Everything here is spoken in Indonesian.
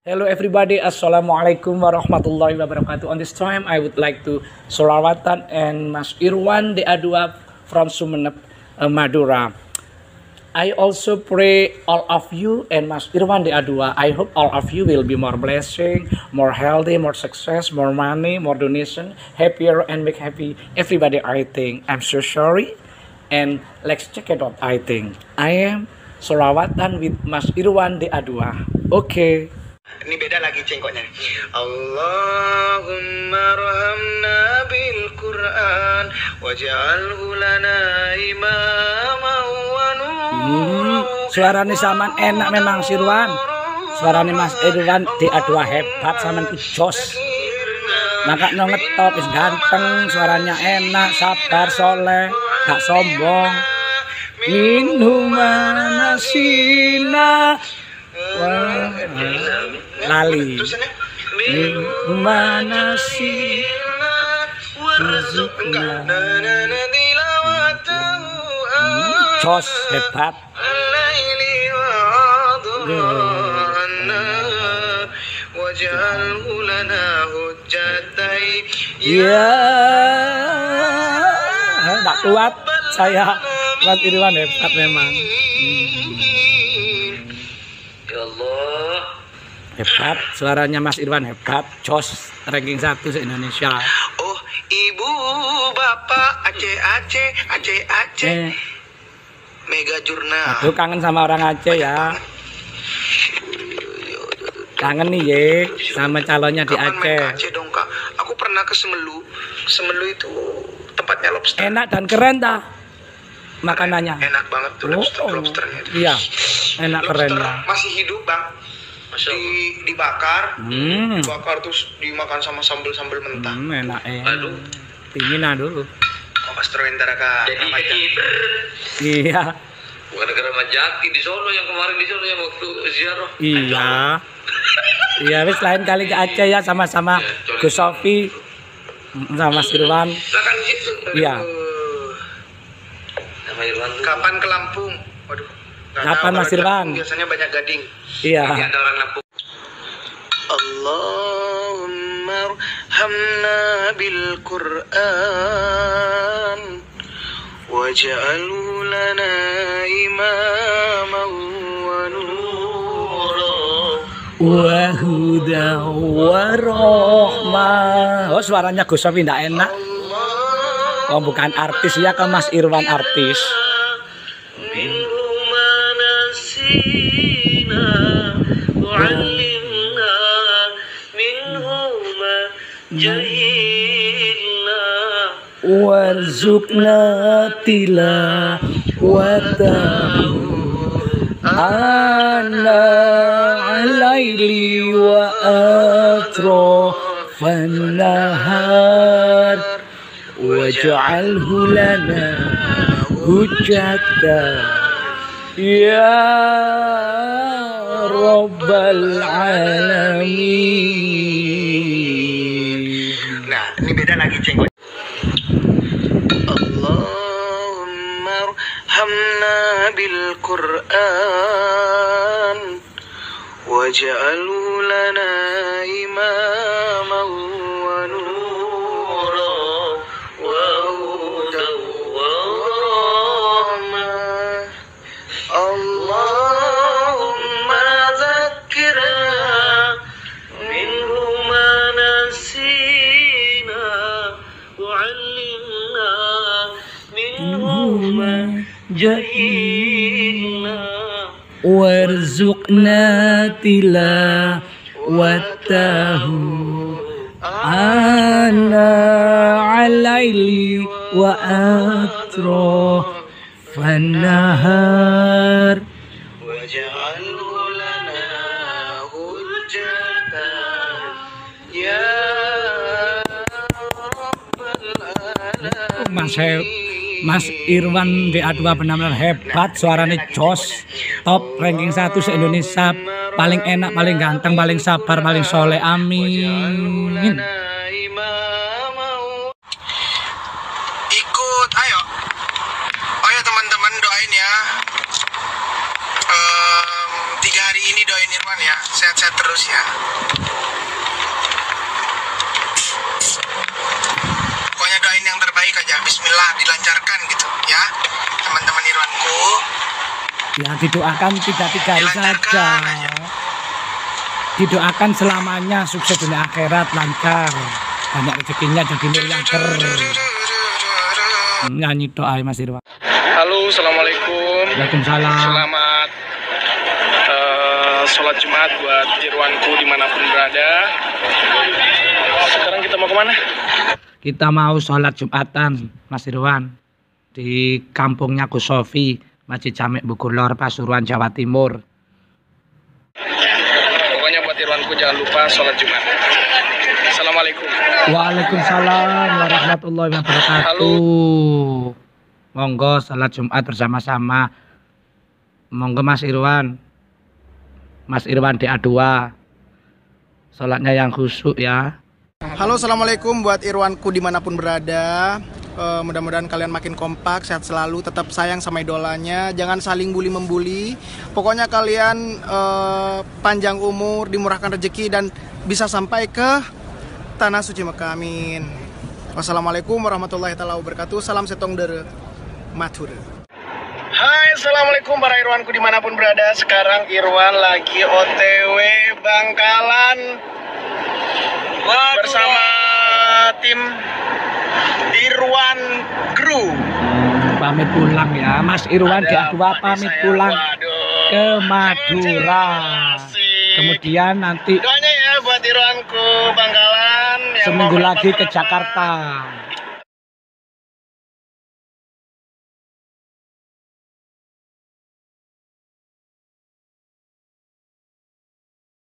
Hello everybody, Assalamualaikum warahmatullahi wabarakatuh. On this time, I would like to Solawatan and Mas Irwan Deadua from Sumeneb, Madura. I also pray all of you and Mas Irwan Deadua. I hope all of you will be more blessing, more healthy, more success, more money, more donation, happier and make happy everybody. I think I'm so sorry, and let's check it out. I think I am Solawatan with Mas Irwan Deadua. Okay. Ini beda lagi cengkoknya. Allahumma rahamna bil Qur'an waj'alhu lana imaman wa nuran. Suaranya saman enak memang Sirwan. Suaranya Mas Irwan Deadua hebat saman ku jos. Maka no ngetop is ganteng, suaranya enak, sabar, soleh, gak sombong. Minhum manasina lali mana sih jos hebat ya tak kuat saya. Mas Irwan hebat memang. Hebat, suaranya Mas Irwan hebat, jos, ranking 1 se-Indonesia. Oh, ibu, bapak, Aceh, Mega Jurnal. Aduh, kangen sama orang Aceh ya. Kangen nih ye, sama calonnya di Kapan Aceh. main ke Aceh dong kak? Aku pernah ke Semelu. Semelu itu tempatnya lobster. Enak dan keren dah makanannya. Enak banget tuh lobsternya. Iya, enak keren Lobster ya. masih hidup bang. Dibakar, dibakar terus dimakan sama sambal mentah. Enak aduh, dingin dulu. Mas Terwentara kak. Jadi Iya. bukan negara Majati di Solo yang kemarin di Solo yang waktu ziarah. Iya. Iya, wis lain kali ke Aceh ya sama-sama Gus Sofi sama Mas Irwan. Silakan situ. Iya. Nama Irwan tuh. Kapan ke Lampung? Waduh. Kapan Mas Irwan? Biasanya banyak gading. Iya. Ada orang Lampung. Allahumma arhamna bil Qur'an waj'alhu lana imaman wa nuran Wa huda wa rahmah. Oh, suaranya Gus Sofi ndak enak. Oh, bukan artis ya, ke Mas Irwan artis. Warzuqna tilawatahu ana alaili wa atrafan nahar waj'alhu lana hujjatan ya rabbal alamin. Nah, ini beda lagi cengkok. Allahumma arhamna bil Qur'an waj'alhu lana imaman wa nuran wa hudan wa rahmah. Allahumma zakkirna minhu ma nasina wa'allimna minhu ma jahilna Warzuqna tilawatahu ana alaili wa atrafan nahar waj'alhu lana hujjatan ya rabbal alamin. Mas Irwan Deadua benar-benar hebat, suaranya jos, top, ranking 1 se-Indonesia, paling enak, paling ganteng, paling sabar, paling soleh, amin. Ikut, ayo teman-teman doain ya. 3 hari ini doain Irwan Irwan ya, sehat-sehat terus ya. Pokoknya doain yang terbaik aja, bismillah dilancarkan gitu ya. Teman-teman Irwanku. Ya didoakan 3 hari saja. Didoakan selamanya sukses dunia akhirat, lancar, banyak rezekinya jadi miliarder. Nyanyi doa Mas Irwan. Halo, assalamualaikum. Waalaikumsalam. Selamat sholat Jumat buat Irwanku dimanapun berada. Sekarang kita mau kemana? Kita mau sholat Jumatan Mas Irwan di kampungnya Gus Sofi, Masjid Jamek Bugulor, Pasuruan, Jawa Timur. Pokoknya buat Irwanku jangan lupa sholat Jumat. Assalamualaikum. Waalaikumsalam warahmatullahi wabarakatuh. Halo. Monggo sholat Jumat bersama-sama. Monggo Mas Irwan. Mas Irwan DA2. Sholatnya yang khusyuk ya. Halo, assalamualaikum buat Irwanku dimanapun berada. Mudah-mudahan kalian makin kompak, sehat selalu, tetap sayang sama idolanya, jangan saling bully-membuli. Pokoknya kalian panjang umur, dimurahkan rezeki, dan bisa sampai ke Tanah Suci Mekah. Amin. Wassalamualaikum warahmatullahi wabarakatuh. Salam setong dari Matur. Hai, assalamualaikum para Irwanku dimanapun berada. Sekarang Irwan lagi OTW Bangkalan bersama tim Irwan Crew. Pamit pulang ya, Mas Irwan DA2 pamit pulang ke Madura. Kemudian nanti doanya ya buat Irwanku Bangkalan yang seminggu mau lagi ke berangkat Jakarta.